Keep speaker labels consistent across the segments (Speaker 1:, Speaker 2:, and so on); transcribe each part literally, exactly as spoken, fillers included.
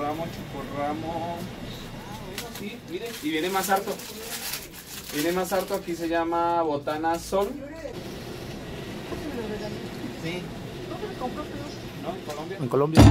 Speaker 1: chocorramo, chocorramo. Sí, mire, y viene más harto. Viene más harto, aquí se llama Botana Sol.
Speaker 2: Sí.
Speaker 1: ¿No? ¿En Colombia?
Speaker 2: En Colombia.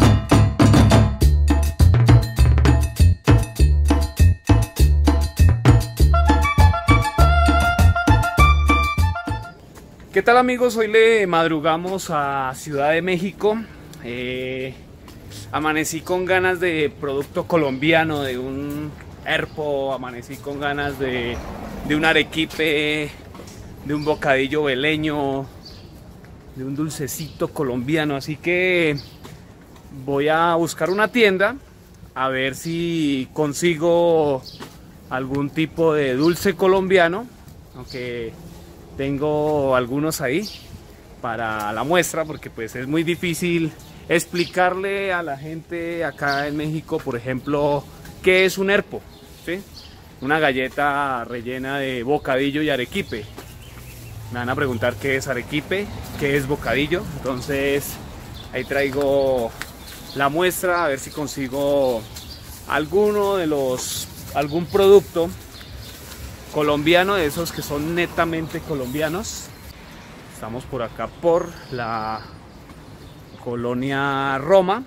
Speaker 1: ¿Qué tal, amigos? Hoy le madrugamos a Ciudad de México. Eh, amanecí con ganas de producto colombiano, de un herpo, amanecí con ganas de, de un arequipe, de un bocadillo veleño, de un dulcecito colombiano. Así que voy a buscar una tienda a ver si consigo algún tipo de dulce colombiano, aunque tengo algunos ahí para la muestra, porque pues es muy difícil explicarle a la gente acá en México, por ejemplo, qué es un herpo, ¿sí? Una galleta rellena de bocadillo y arequipe. Me van a preguntar qué es arequipe, qué es bocadillo, entonces ahí traigo la muestra a ver si consigo alguno de los, algún producto colombiano, de esos que son netamente colombianos. Estamos por acá por la colonia Roma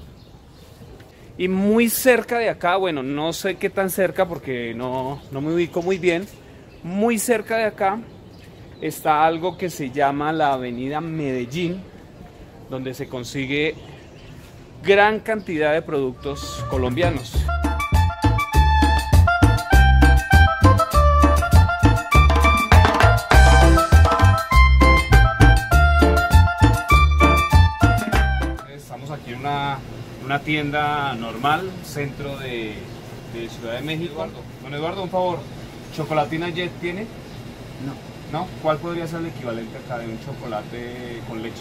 Speaker 1: y muy cerca de acá, bueno, no sé qué tan cerca porque no, no me ubico muy bien, muy cerca de acá está algo que se llama la avenida Medellín, donde se consigue gran cantidad de productos colombianos. Aquí una, una tienda normal, centro de, de Ciudad de México. Eduardo. Don Eduardo, un favor, ¿chocolatina Jet tiene?
Speaker 2: No.
Speaker 1: ¿No? ¿Cuál podría ser el equivalente acá de un chocolate con leche?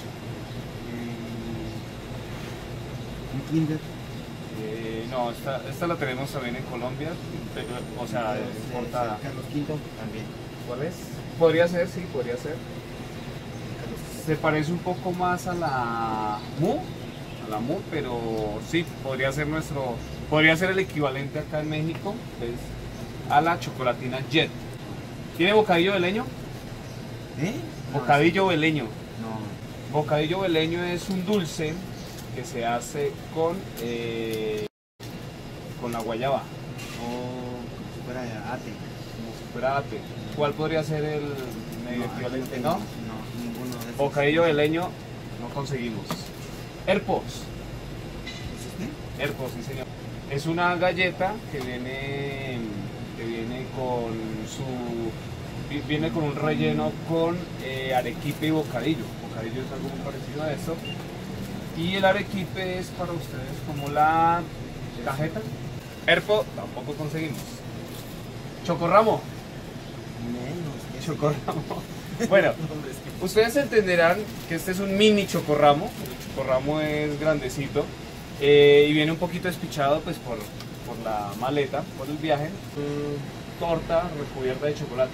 Speaker 2: Un Kinder.
Speaker 1: Eh, no, esta, esta la tenemos también en Colombia, pero, o sea, importada.
Speaker 2: Carlos Quinto también.
Speaker 1: ¿Cuál es? Podría ser, sí, podría ser. Se parece un poco más a la Mu. La Mu, pero sí, podría ser nuestro, podría ser el equivalente acá en México, es a la chocolatina Jet. ¿Tiene bocadillo veleño?
Speaker 2: ¿Eh?
Speaker 1: Bocadillo veleño.
Speaker 2: No.
Speaker 1: Bocadillo veleño es un dulce que se hace con, eh, con la guayaba.
Speaker 2: O como si fuera ate.
Speaker 1: Como si fuera ate. ¿Cuál podría ser el medio
Speaker 2: No,
Speaker 1: equivalente?
Speaker 2: no,
Speaker 1: ¿No?
Speaker 2: no, ninguno de esos.
Speaker 1: Bocadillo veleño no conseguimos. Herpos.
Speaker 2: ¿Es este?
Speaker 1: Herpos, sí señor. Es una galleta que viene, que viene con su, viene con un relleno con eh, arequipe y bocadillo. Bocadillo es algo muy parecido a eso. Y el arequipe es para ustedes como la cajeta. Herpo tampoco conseguimos. Chocorramo.
Speaker 2: Menos. que
Speaker 1: Chocorramo. Bueno, ustedes entenderán que este es un mini chocorramo. El chocorramo es grandecito eh, y viene un poquito despichado pues por, por la maleta, por el viaje. Mm, torta recubierta de chocolate.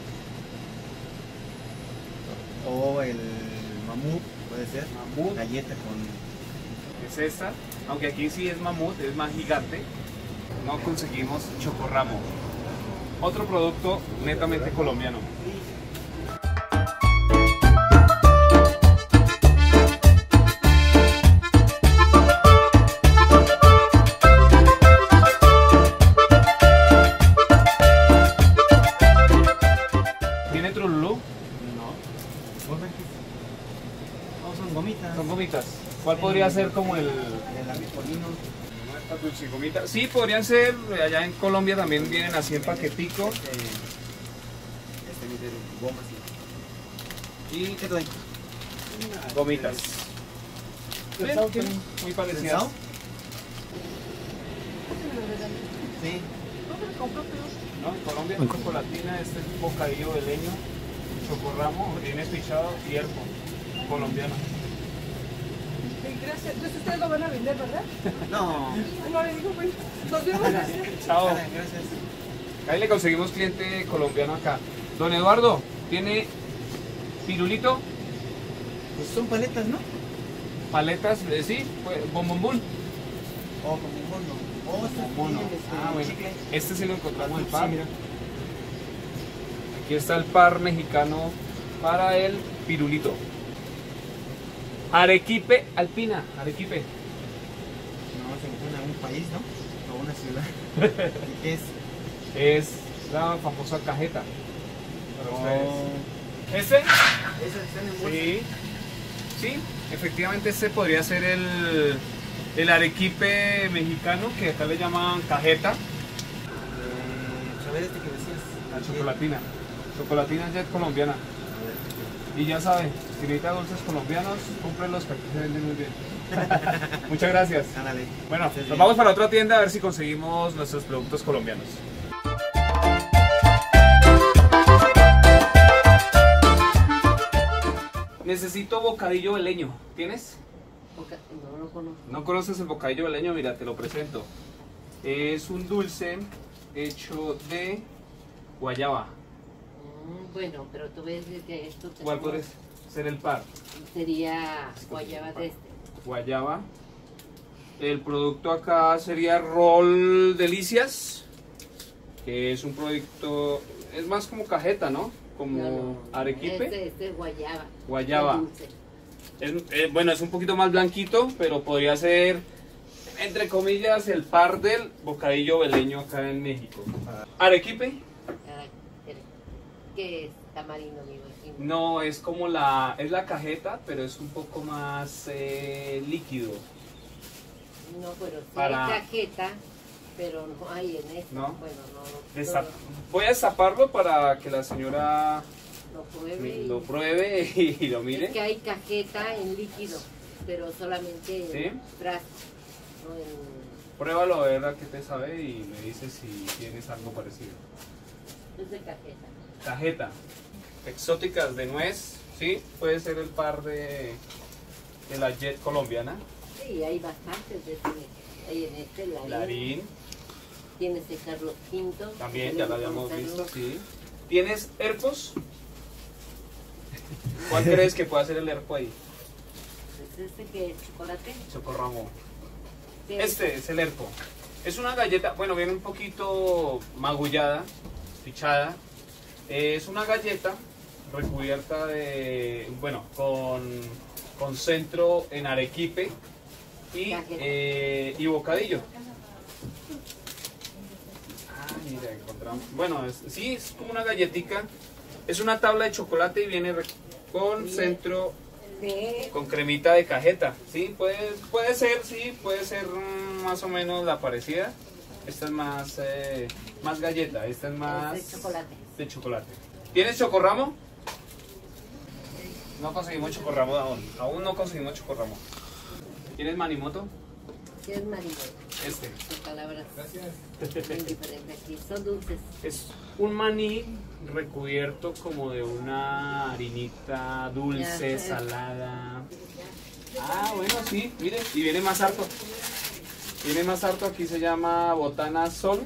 Speaker 2: O el mamut, puede ser.
Speaker 1: Mamut.
Speaker 2: Galleta con...
Speaker 1: Es esta, aunque aquí sí es mamut, es más gigante. No conseguimos chocorramo. Otro producto netamente colombiano.
Speaker 2: Gomitas.
Speaker 1: Son gomitas. ¿Cuál podría ser como el...?
Speaker 2: El abipolino.
Speaker 1: Estas dulcigomitas. Sí, podrían ser. Allá en Colombia también vienen así en paquetico.
Speaker 2: Este, este viene de gomas.
Speaker 1: Y
Speaker 2: ¿Qué te doy?
Speaker 1: gomitas. Ven, tienen muy parecidas.
Speaker 2: ¿Pensado? Sí.
Speaker 1: ¿No? En Colombia es chocolatina, este es bocadillo veleño, chocorramo, viene pichado y herpo colombiano.
Speaker 3: Gracias. Entonces ustedes lo van a vender, ¿verdad?
Speaker 2: No.
Speaker 3: No le digo, pues. Nos vemos.
Speaker 1: Chao.
Speaker 2: Vale, gracias.
Speaker 1: Ahí le conseguimos cliente colombiano acá. Don Eduardo, ¿tiene pirulito?
Speaker 2: Pues son paletas, ¿no?
Speaker 1: Paletas, eh, sí, pues, bombombón.
Speaker 2: O como un mono. O este
Speaker 1: Mono.
Speaker 2: tiene, este,
Speaker 1: Ah, bueno.
Speaker 2: chicle.
Speaker 1: Este sí lo encontramos el
Speaker 2: Sí,
Speaker 1: par.
Speaker 2: mira.
Speaker 1: Aquí está el par mexicano para el pirulito. Arequipe Alpina. Arequipe.
Speaker 2: No, se encuentra en un país, ¿no? O una ciudad. ¿Y qué es?
Speaker 1: Es la famosa cajeta. Para ustedes.
Speaker 2: Oh.
Speaker 1: ¿Este?
Speaker 2: Esas están en bolsa.
Speaker 1: Sí. Sí, efectivamente este podría ser el, el arequipe mexicano, que acá le llaman cajeta.
Speaker 2: Eh, a ver este que decías.
Speaker 1: La chocolatina. Chocolatina Jet colombiana.
Speaker 2: A ver.
Speaker 1: Y ya sabe, si necesita dulces colombianos, cómprenlos que aquí se venden muy bien. Muchas gracias.
Speaker 2: Ándale.
Speaker 1: Bueno,
Speaker 2: Estés
Speaker 1: nos
Speaker 2: bien.
Speaker 1: vamos para otra tienda a ver si conseguimos nuestros productos colombianos. Necesito bocadillo veleño. ¿Tienes?
Speaker 3: No lo conozco.
Speaker 1: ¿No conoces el bocadillo veleño? Mira, te lo presento. Es un dulce hecho de guayaba.
Speaker 3: Mm, bueno, pero tú ves desde esto.
Speaker 1: ¿Cuál puede ser el par?
Speaker 3: Sería guayaba de este.
Speaker 1: Guayaba. El producto acá sería Roll Delicias, que es un producto, es más como cajeta, ¿no? Como
Speaker 3: No, no,
Speaker 1: arequipe.
Speaker 3: Este, este es guayaba.
Speaker 1: Guayaba.
Speaker 3: Es dulce.
Speaker 1: Es, eh, bueno, es un poquito más blanquito, pero podría ser, entre comillas, el par del bocadillo veleño acá en México. Arequipe.
Speaker 3: Ah, espera. ¿Qué es tamarindo, amigo?
Speaker 1: No, es como la, es la cajeta, pero es un poco más eh, líquido.
Speaker 3: No, pero sí
Speaker 1: Para-
Speaker 3: hay cajeta, pero no hay en este.
Speaker 1: ¿No?
Speaker 3: Bueno, no, no,
Speaker 1: Destap- Voy a destaparlo para que la señora
Speaker 3: lo pruebe. y-
Speaker 1: lo pruebe y lo mire.
Speaker 3: Es que hay cajeta en líquido, pero solamente
Speaker 1: ¿Sí?
Speaker 3: en frasco, no en...
Speaker 1: Pruébalo a ver a qué te sabe y me dices si tienes algo parecido.
Speaker 3: Es de cajeta.
Speaker 1: Cajeta. Exóticas de nuez, ¿sí? Puede ser el par de, de la Jet colombiana.
Speaker 3: Sí, hay bastantes de ese. Hay en este, Larín.
Speaker 1: Larín,
Speaker 3: Tienes el Carlos Quinto.
Speaker 1: también, ya lo habíamos
Speaker 3: Gonzalo.
Speaker 1: visto, sí. ¿Tienes herpos? ¿Cuál crees que pueda ser el herpo ahí?
Speaker 3: ¿Es este que es chocolate?
Speaker 1: Socorramo.
Speaker 3: ¿Qué es?
Speaker 1: Este es el herpo. Es una galleta, bueno, viene un poquito magullada, pichada. Es una galleta recubierta de, bueno, con, con centro en arequipe y, eh, y bocadillo. Ah, mira, encontramos. Bueno, es- sí, es como una galletica. Es una tabla de chocolate y viene re- con centro,
Speaker 3: ¿Qué?
Speaker 1: con cremita de cajeta. Sí, puede, puede ser, sí, puede ser mm, más o menos la parecida. Esta es más, eh, más galleta, esta es más
Speaker 3: Es de chocolate.
Speaker 1: de chocolate. ¿Tienes chocorramo? No conseguimos chocorramo aún. Aún no conseguimos chocorramo. ¿Tienes manimoto?
Speaker 3: ¿Qué es marino?
Speaker 1: Este.
Speaker 3: Son palabras
Speaker 1: Gracias.
Speaker 3: muy diferentes aquí. Son dulces.
Speaker 1: Es un maní recubierto como de una harinita dulce,
Speaker 3: Ya.
Speaker 1: salada. Ah, bueno, sí, mire, y viene más harto. Viene más harto, aquí se llama botana sol.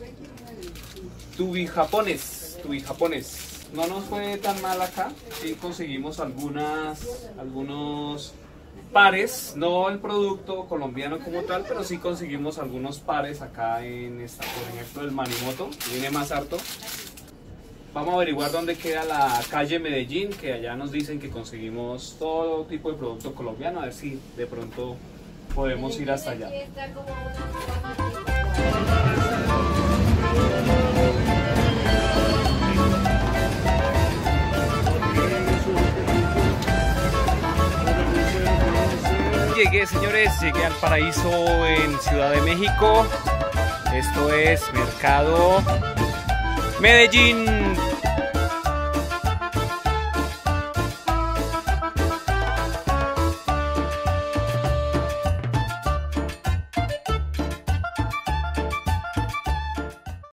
Speaker 1: Tubi japones, tubi japones. No nos fue tan mal acá, sí conseguimos algunas, algunos pares, no el producto colombiano como tal, pero sí conseguimos algunos pares acá en esta, por ejemplo el manimoto, que viene más harto. Vamos a averiguar dónde queda la calle Medellín, que allá nos dicen que conseguimos todo tipo de producto colombiano, a ver si de pronto podemos ir hasta allá.
Speaker 3: Aquí está como una-
Speaker 1: Llegué, señores, llegué al Paraíso en Ciudad de México. Esto es Mercado Medellín.